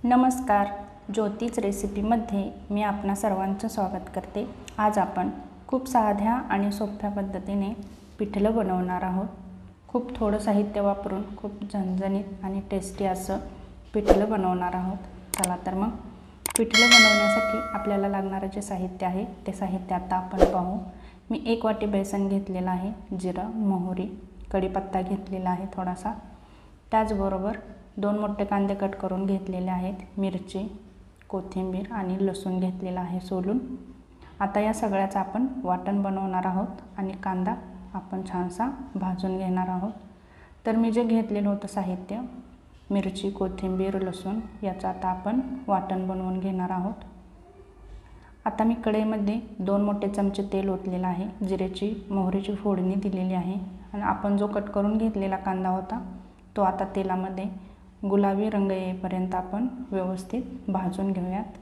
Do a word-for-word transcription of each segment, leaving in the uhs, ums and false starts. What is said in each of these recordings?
नमस्कार, ज्योतिच रेसिपीमध्ये मी आपणा सर्वांचं स्वागत करते। आज आपण खूप साध्या आणि सोप्या पद्धतीने पिठलं बनवणार आहोत। खूप थोडं साहित्य वापरून खूप झणझणीत आणि टेस्टी असं पिठलं बनवणार आहोत। चला तर मग पिठलं बनवण्यासाठी आपल्याला लागणारे जे साहित्य आहे ते साहित्य आता आपण पाहू। मी एक वाटी बेसन घेतलेला आहे, जिरं, मोहरी, कढीपत्ता घेतलेला आहे थोडासा, त्याचबरोबर दोन मोठे कांदे कट करून घेतलेले आहेत, मिरची, कोथिंबीर आणि लसूण घेतलेला आहे सोलून। आता या सगळ्याचं आपण वाटण बनवणार आहोत आणि कांदा आपण छानसा भाजून घेणार आहोत। तर मी जे घेतलेलं होतं साहित्य, मिरची, कोथिंबीर, लसूण, याचं आता आपण वाटण बनवून घेणार आहोत। आता मी कढईमध्ये दोन मोठे चमचे तेल ओतलेलं आहे, जिरेची मोहरीची फोडणी दिलेली आहे आणि आपण जो कट करून घेतलेला कांदा होता तो आता तेलामध्ये गुलाबी रंग येईपर्यंत आपण व्यवस्थित भाजून घेऊयात।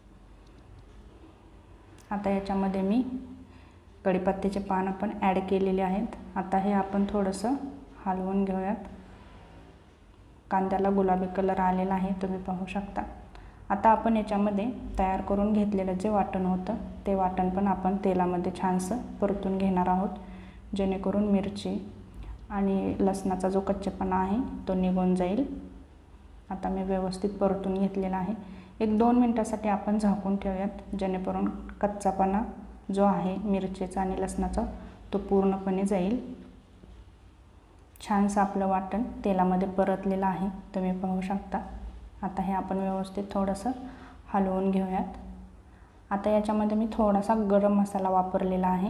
आता याच्यामध्ये मी कढीपत्त्याचे पान आपण ॲड केलेले आहेत। आता हे आपण थोडंसं हलवून घेऊयात। कांद्याला गुलाबी कलर आलेला आहे, तुम्ही पाहू शकता। आता आपण याच्यामध्ये तयार करून घेतलेलं जे वाटण होतं ते वाटण पण आपण तेलामध्ये छानसं परतून घेणार आहोत, जेणेकरून मिरची आणि लसणाचा जो कच्चेपणा आहे तो निघून जाईल। आता मी व्यवस्थित परतून घेतलेला आहे। एक दोन मिनिटासाठी आपण झाकून ठेवूयात, जेणेकरून कच्चापणा जो आहे मिरचीचा आणि लसणाचा तो पूर्णपणे जाईल। छानसं आपलं वाटण तेलामध्ये परतलेलं आहे, तुम्ही पाहू शकता। आता हे आपण व्यवस्थित थोडंसं हलवून घेऊयात। आता याच्यामध्ये मी थोडासा गरम मसाला वापरलेला आहे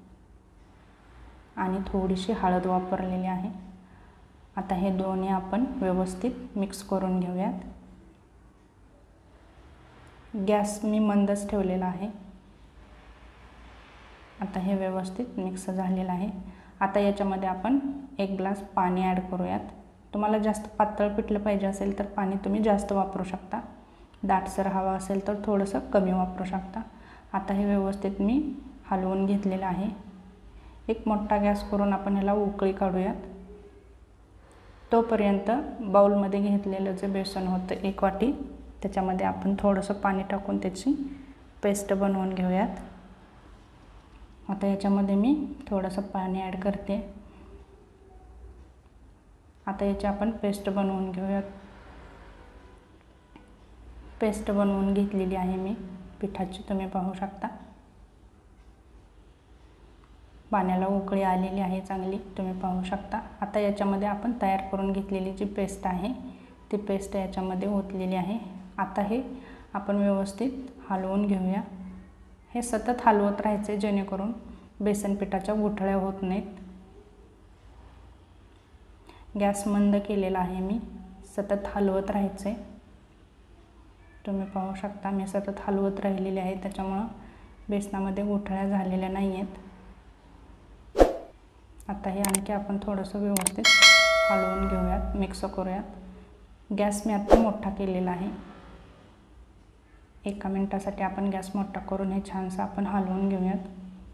आणि थोडीशी हळद वापरलेली आहे। आता हे दोन्ही आपण व्यवस्थित मिक्स करून घेऊयात। गॅस मी मंदच ठेवलेला आहे। आता हे व्यवस्थित मिक्स झालेलं आहे। आता याच्यामध्ये आपण एक ग्लास पाणी ॲड करूयात। तुम्हाला जास्त पातळ पिठलं पाहिजे असेल तर पाणी तुम्ही जास्त वापरू शकता, दाटसर हवा असेल तर थोडंसं कमी वापरू शकता। आता हे व्यवस्थित मी हलवून घेतलेलं आहे। एक मोठा गॅस करून आपण ह्याला उकळी काढूयात। तोपर्यंत बाउलमध्ये घेतलेलं जे बेसन होतं एक वाटी, त्याच्यामध्ये आपण थोडंसं पाणी टाकून त्याची पेस्ट बनवून घेऊयात। आता याच्यामध्ये मी थोडंसं पाणी ॲड करते। आता याची आपण पेस्ट बनवून घेऊयात। पेस्ट बनवून घेतलेली आहे मी पिठाची, तुम्ही पाहू शकता। पाण्याला उकळी आलेली आहे चांगली, तुम्ही पाहू शकता। आता याच्यामध्ये आपण तयार करून घेतलेली जी पेस्ट आहे ती पेस्ट याच्यामध्ये ओतलेली आहे। आता हे आपण व्यवस्थित हलवून घेऊया। हे सतत हलवत राहायचे, जेणेकरून बेसन पिठाच्या गुठळ्या होत नाहीत। गॅस मंद केलेला आहे मी, सतत हलवत राहायचे, तुम्ही पाहू शकता। मी सतत हलवत राहिलेले आहे, त्याच्यामुळं बेसनामध्ये गुठळ्या झालेल्या नाही आहेत। आता हे आणखी आपण थोडंसं व्यवस्थित हलवून घेऊयात, मिक्स करूयात। गॅस मी आता मोठा केलेला आहे। एका मिनिटासाठी आपण गॅस मोठा करून हे छानसं आपण हलवून घेऊयात।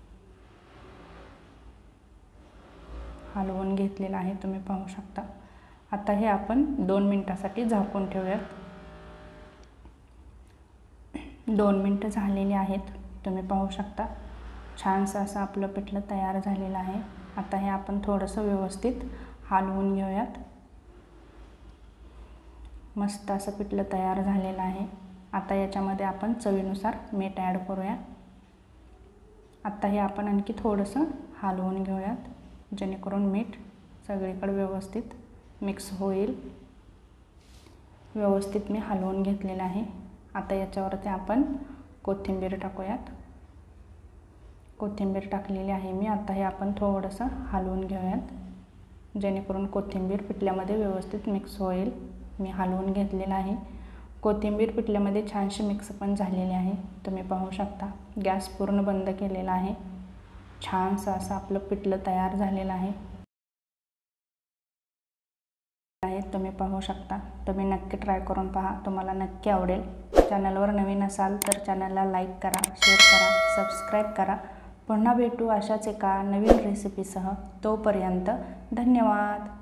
हलवून घेतलेलं आहे, तुम्ही पाहू शकता। आता हे आपण दोन मिनिटासाठी झाकून ठेवूयात। दोन मिनिटं झालेली आहेत, तुम्ही पाहू शकता। छानसं असं आपलं पिठलं तयार झालेलं आहे। आता हे आपण थोडंसं व्यवस्थित हलवून घेऊयात। मस्त असं पिठलं तयार झालेलं आहे। आता याच्यामध्ये आपण चवीनुसार मीठ ॲड करूया। आता हे आपण आणखी थोडंसं हलवून घेऊयात, जेणेकरून मीठ सगळीकडे व्यवस्थित मिक्स होईल। व्यवस्थित मी हलवून घेतलेलं आहे। आता याच्यावरती आपण कोथिंबीर टाकूयात। कोथिंबीर टाकलेली आहे मी। आता हे आपण थोडंसं हलवून घेऊयात, जेणेकरून कोथिंबीर पिठल्यामध्ये व्यवस्थित मिक्स होईल। मी हलवून घेतलेलं आहे। कोथिंबीर पिठल्यामध्ये छानशी मिक्स पण झालेली आहे, तुम्ही पाहू शकता। गॅस पूर्ण बंद केलेला आहे। छानसं असं आपलं पिठलं तयार झालेलं आहे आहे तुम्ही पाहू शकता। तुम्ही नक्की ट्राय करून पहा, तुम्हाला नक्की आवडेल। चॅनलवर नवीन असाल तर चॅनलला लाईक करा, शेअर करा, सबस्क्राईब करा। पुन्हा भेटू अशाच एका नवीन रेसिपीसह। तोपर्यंत धन्यवाद।